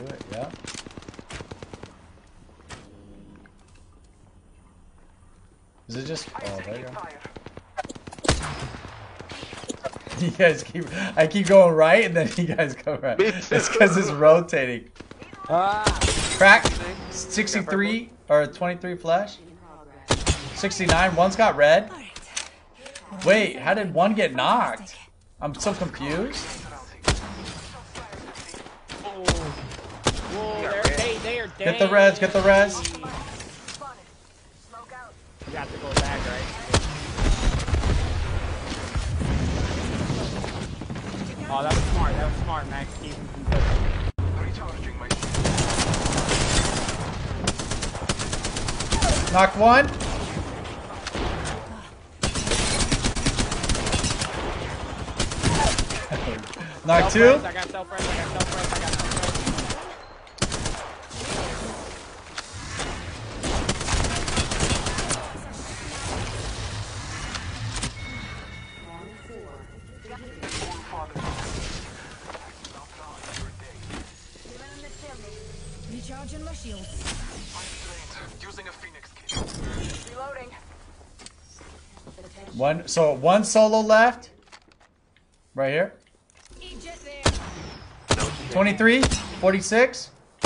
Do it, yeah. Is it just... Oh, there you go. You guys keep... I keep going right, and then you guys go right. It's because it's rotating. Crack. 63 or 23 flash. 69. One's got red. Wait, how did one get knocked? I'm so confused. Whoa, they are dead. Get the res, get the res. You got to go back, right? Oh, that was smart. That was smart, Max. Keep him from Knocked one. Knocked two. I got self-res, I got self-res, I got self-res. Recharging my shields. Using a Phoenix kit. Reloading. One solo left. Right here. 23, 46.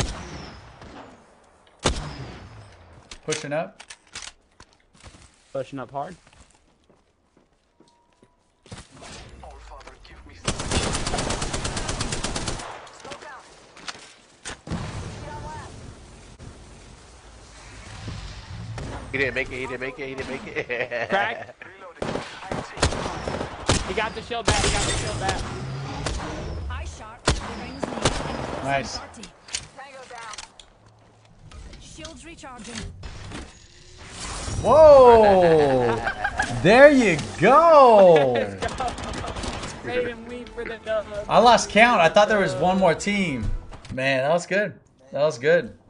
Pushing up. Pushing up hard. He didn't make it, he didn't make it, he didn't make it. Crack. He got the shield back, he got the shield back. Nice. Shields recharging. Whoa! There you go. Made him weep for the dub. I lost count. I thought there was one more team. Man, that was good. That was good.